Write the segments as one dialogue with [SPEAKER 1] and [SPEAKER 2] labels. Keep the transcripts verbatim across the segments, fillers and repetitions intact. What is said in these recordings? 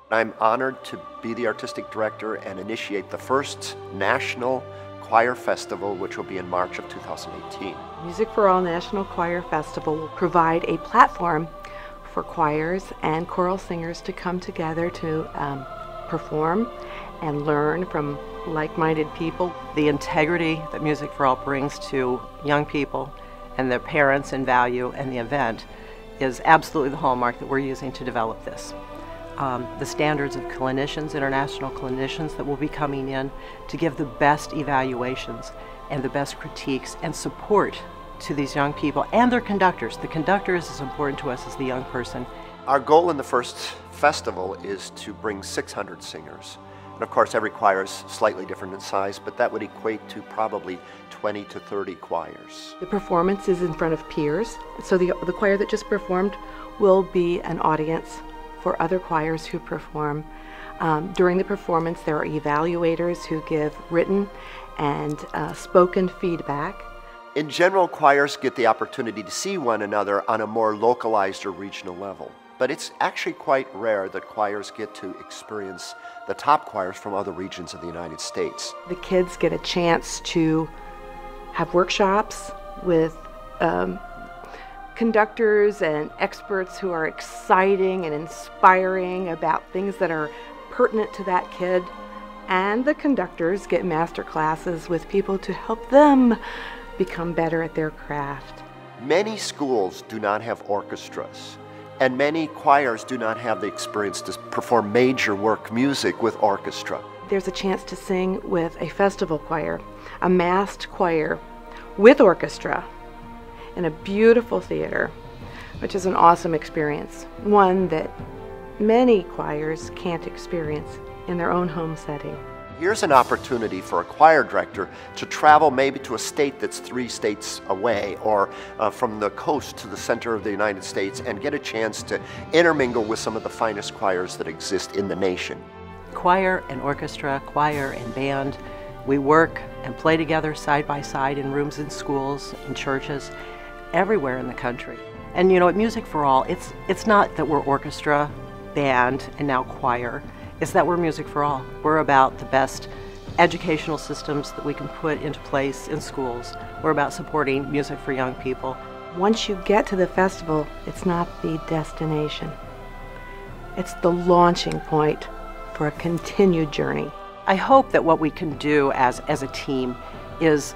[SPEAKER 1] I'm honored to be the artistic director and initiate the first National Choir Festival, which will be in March of two thousand eighteen.
[SPEAKER 2] Music for All National Choir Festival will provide a platform for choirs and choral singers to come together to um, perform and learn from like-minded people.
[SPEAKER 3] The integrity that Music for All brings to young people and their parents and value and the event is absolutely the hallmark that we're using to develop this. Um, the standards of clinicians, international clinicians that will be coming in to give the best evaluations and the best critiques and support to these young people and their conductors. The conductor is as important to us as the young person.
[SPEAKER 1] Our goal in the first festival is to bring six hundred singers. And of course, every choir is slightly different in size, but that would equate to probably twenty to thirty choirs.
[SPEAKER 2] The performance is in front of peers, so the, the choir that just performed will be an audience for other choirs who perform. Um, during the performance, there are evaluators who give written and uh, spoken feedback.
[SPEAKER 1] In general, choirs get the opportunity to see one another on a more localized or regional level. But it's actually quite rare that choirs get to experience the top choirs from other regions of the United States.
[SPEAKER 2] The kids get a chance to have workshops with um, conductors and experts who are exciting and inspiring about things that are pertinent to that kid. And the conductors get master classes with people to help them become better at their craft.
[SPEAKER 1] Many schools do not have orchestras, and many choirs do not have the experience to perform major work music with orchestra.
[SPEAKER 2] There's a chance to sing with a festival choir, a massed choir with orchestra in a beautiful theater, which is an awesome experience, one that many choirs can't experience in their own home setting.
[SPEAKER 1] Here's an opportunity for a choir director to travel maybe to a state that's three states away, or uh, from the coast to the center of the United States, and get a chance to intermingle with some of the finest choirs that exist in the nation.
[SPEAKER 3] Choir and orchestra, choir and band, we work and play together side by side in rooms in schools, in churches, everywhere in the country. And you know, at Music for All, it's, it's not that we're orchestra, band, and now choir. It's that we're Music for All. We're about the best educational systems that we can put into place in schools. We're about supporting music for young people.
[SPEAKER 2] Once you get to the festival, it's not the destination. It's the launching point for a continued journey.
[SPEAKER 3] I hope that what we can do as, as a team is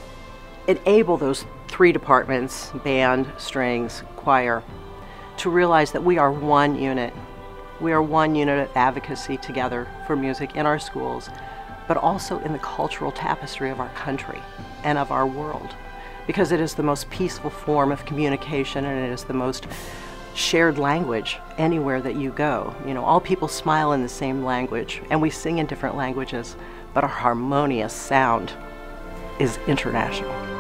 [SPEAKER 3] enable those three departments, band, strings, choir, to realize that we are one unit. We are one unit of advocacy together for music in our schools, but also in the cultural tapestry of our country and of our world, because it is the most peaceful form of communication, and it is the most shared language anywhere that you go. You know, all people smile in the same language, and we sing in different languages, but our harmonious sound is international.